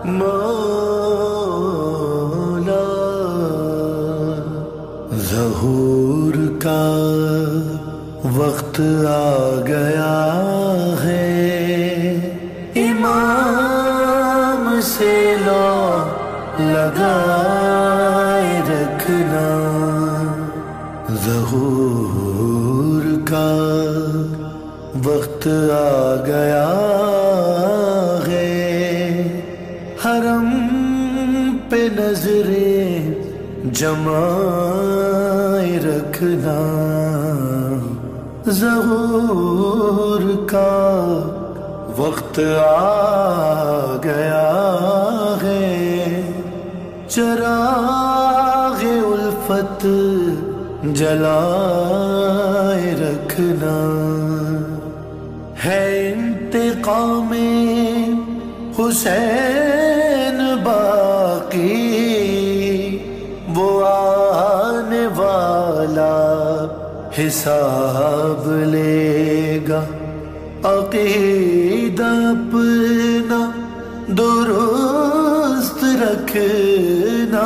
مولا ظہور کا وقت آ گیا ہے، امام سے لو لگائے رکھنا، ظہور کا وقت آ گیا ہے، حرم پہ نظریں جمائے رکھنا، ظہور کا وقت آ گیا ہے، چراغ الفت جلائے رکھنا، ہے انتقام حسین باقی، وہ آنے والا حساب لے گا، عقیدہ اپنا درست رکھنا،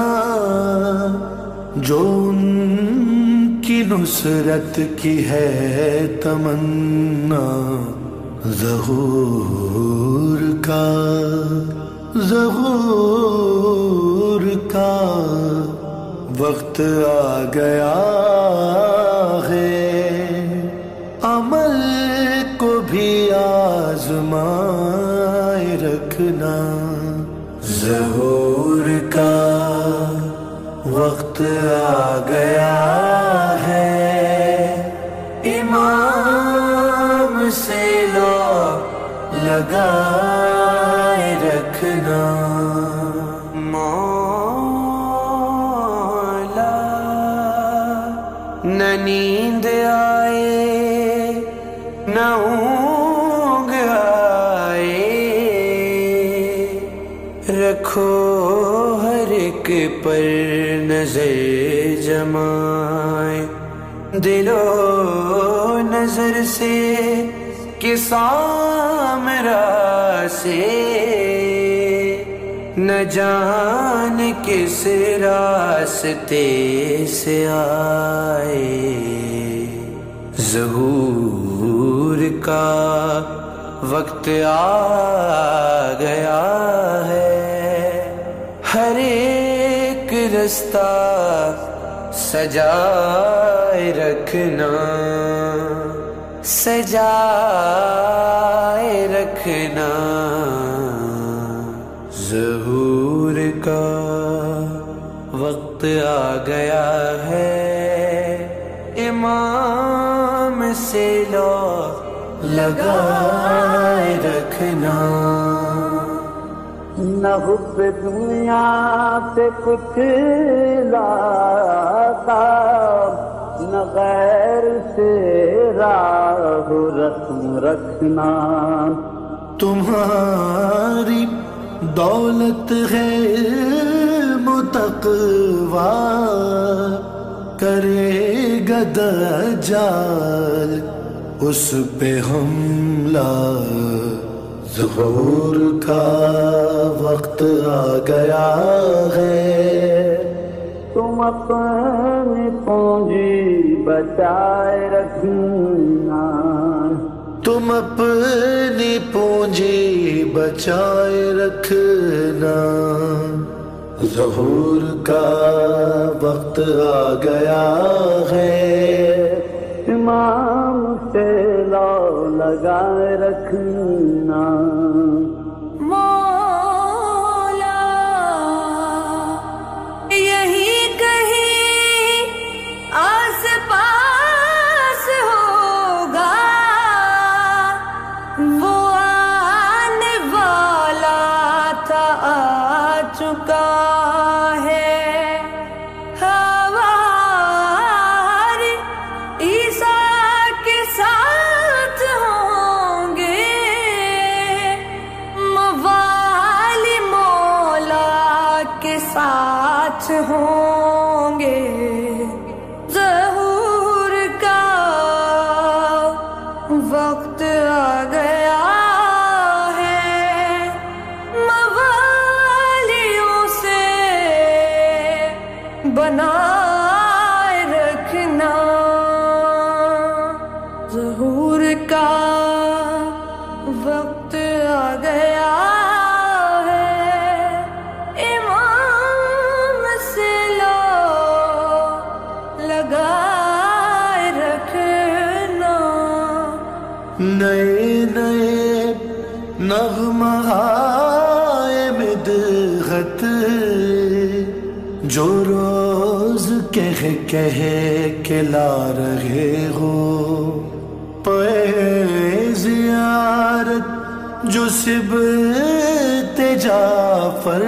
جو ان کی نصرت کی ہے تمنا، ظہور کا وقت آ گیا ہے، عمل کو بھی آزمائے رکھنا، ظہور کا وقت آ گیا ہے، امام سے لو لگائے رکھنا، مولا نہ نیند آئے نہ اونگ آئے، رکھو ہر ایک پر نظر جمائے، دل و نظر سے کہ سامراں سے نہ جان کس راستے سے آئے، ظہور کا وقت آ گیا ہے، ہر ایک رستہ سجائے رکھنا، سجائے رکھنا، ظہور کا وقت آ گیا ہے، امام سے لو لگائے رکھنا، نہ حب دنیا سے کچھ لاتا، نہ غیر سے راہ رسم رکھنا، تمہاری دولت ہے متقوا، کرے گا دجال اس پہ حملہ، ظہور کا وقت آ گیا ہے، تم اپنی پونجی بچائے رکھنا، تم اپنی پونجی بچائے رکھنا، ظہور کا وقت آ گیا ہے، امام سے لو لگائے رکھنا، مولا یہی کہیں آس پاس ہوگا، وہ آنے والا تھا آ چکا ہے، ہمارے عیسیٰ کے ساتھ ہوں گے، موالی مولا کے ساتھ ہوں گے، ظہور کا وقت آ گیا ہے، موالی बनाए रखना। ज़हूर का वक्त आ गया है, इमाम से लो लगाए रखना। नए नए नग़्माए मिदहत जो रोज कह कह के ला रहे हो, पे ज़ियारत जो सिबत जाफर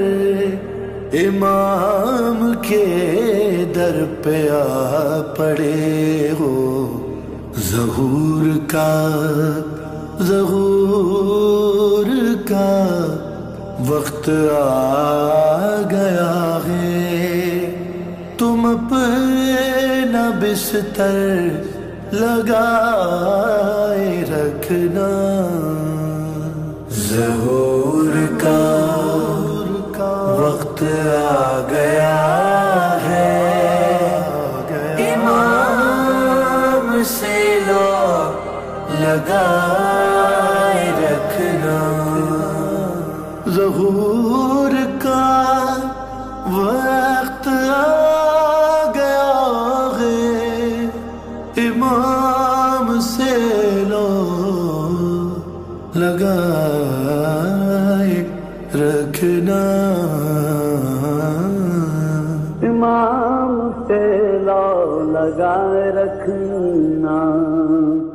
इमाम के दर पे आ पड़े हो। ज़हूर का वक्त आ गया है, तुम अपना बिस्तर लगाए रखना। ज़हूर का वक्त आ गया है, इमाम से लो लगाए रखना। ज़हूर का वक्त आ गया है, इमाम से लो लगाए रखना। इमाम से लो लगाए रखना।